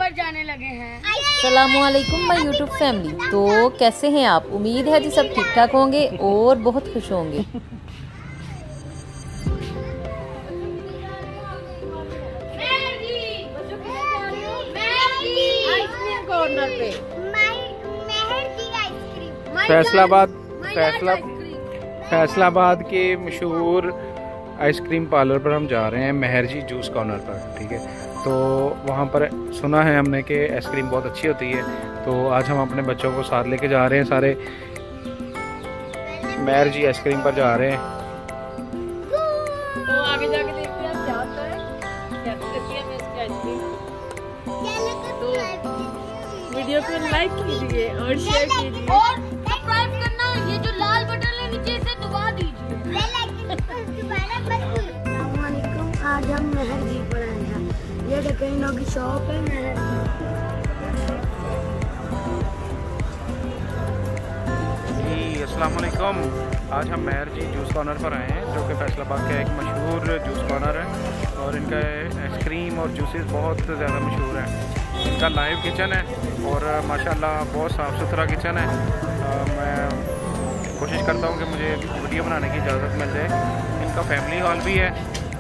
ऊपर जाने लगे हैं। अस्सलामुअलैकुम माय यूट्यूब फैमिली। तो कैसे हैं आप? उम्मीद है जी सब ठीक ठाक होंगे और बहुत खुश होंगे। कॉर्नर पे फैसलाबाद के मशहूर आइसक्रीम पार्लर पर हम जा रहे हैं, मेहर जी जूस कॉर्नर पर। ठीक है, तो वहाँ पर सुना है हमने कि आइसक्रीम बहुत अच्छी होती है, तो आज हम अपने बच्चों को साथ लेके जा रहे हैं, सारे मेहर जी आइसक्रीम पर जा रहे हैं। तो आगे जाके देखते हैं क्या होता है, कैसी लगती है हमें इसकी आइसक्रीम। तो वीडियो को लाइक कीजिए और शेयर कीजिए और सब्सक्राइब करना, ये जो लाल बटन है नीचे से दबा दीजिए। आज हम मेहर जी पर आए हैं। ये देखें, इनों की शॉप है मेहर। जी अस्सलाम वालेकुम। आज हम मेहर जी जूस कॉर्नर पर आए हैं, जो कि फैसलाबाद का एक मशहूर जूस कॉर्नर है और इनका आइसक्रीम और जूसेस बहुत ज़्यादा मशहूर है। इनका लाइव किचन है और माशाल्लाह बहुत साफ़ सुथरा किचन है। मैं कोशिश करता हूँ कि मुझे वीडियो बनाने की इजाज़त मिल जाए। इनका फैमिली हॉल भी है।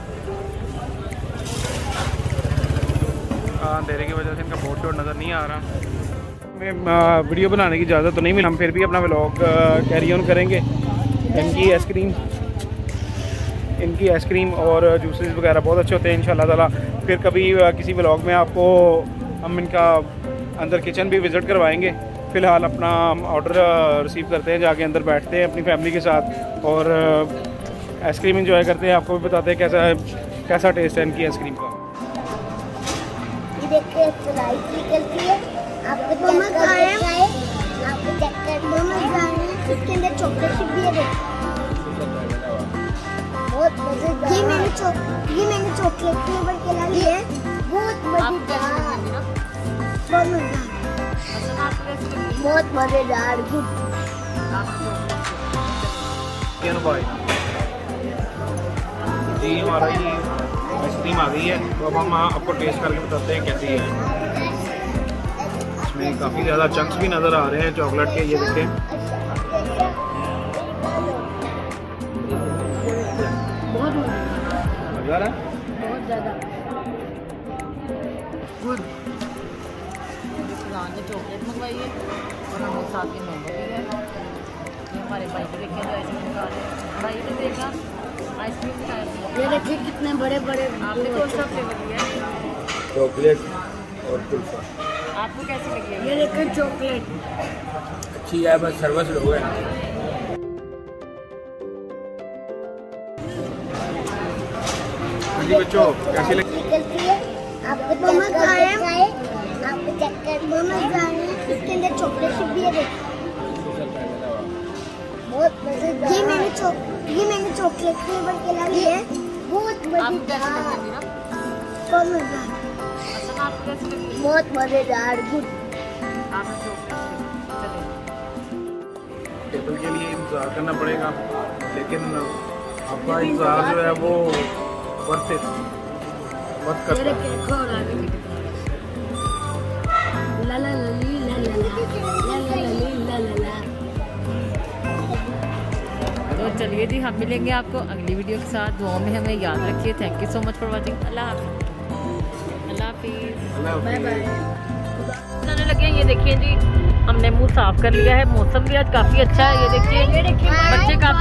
अंधेरे की वजह से इनका बोर्ड शोर्ड नज़र नहीं आ रहा। मैं वीडियो बनाने की इजाज़त तो नहीं मिली, हम फिर भी अपना व्लॉग कैरी ऑन करेंगे। इनकी आइसक्रीम और जूसेस वगैरह बहुत अच्छे होते हैं इंशाल्लाह ताला। फिर कभी किसी व्लॉग में आपको हम इनका अंदर किचन भी विज़िट करवाएंगे। फ़िलहाल अपना ऑर्डर रिसीव करते हैं, जाके अंदर बैठते हैं अपनी फैमिली के साथ और आइसक्रीम एंजॉय करते हैं। आपको भी बताते हैं कैसा टेस्ट है इनकी आइसक्रीम का। ये देखिए स्लाइस निकलती है, आपको चेक करके आपको चेक करके इसके अंदर चॉकलेट चिप भी है। बहुत मजेदार। ये मैंने चॉकलेट फ्लेवर के लिए लिया है, बहुत मजेदार, बहुत मजेदार। गुड जी, हमारा ये आइसक्रीम आ गई है, तो अब हम आपको टेस्ट करके बताते हैं कैसी है। इसमें काफ़ी ज़्यादा चंक्स भी नज़र आ रहे हैं चॉकलेट के, ये देखें। बहुत मज़ा आ रहा है, बहुत ज़्यादा गुड। ने चॉकलेट मंगवाई है और हम साथ में मैंगो भी है। ये हमारे भाई को देखें जो आइसक्रीम खा रहे हैं। भाई ने देखा आइसक्रीम खाया। ये देखिए कितने बड़े बड़े। आपने कौन सा फ्लेवर लिया है? चॉकलेट और कुल्फा। आपको कैसी लगी है? ये देखिए चॉकलेट अच्छी है, बस सर्विस लोग हैं। बच्चों कैसी लगी? आपको चेक कर इसके अंदर चॉकलेट चिप भी है। बहुत मजेदार। ये मैंने चॉकलेट फ्लेवर के लिए लिया है, बहुत मजेदार। बहुत मजेदार। गुड। टेबल के लिए इंतज़ार करना पड़ेगा, लेकिन आपका इंतज़ार जो है वो वर्थ करता है। तो चलिए जी, हम मिलेंगे आपको अगली वीडियो के साथ। दुआओं में हमें याद रखिए। Thank you so much for watching. अल्लाह हाफिज़। Bye bye. जाने लगे हैं। ये देखिए जी, हमने मुंह साफ कर लिया है। मौसम भी आज काफ़ी अच्छा है। ये देखिए बच्चे काफ़ी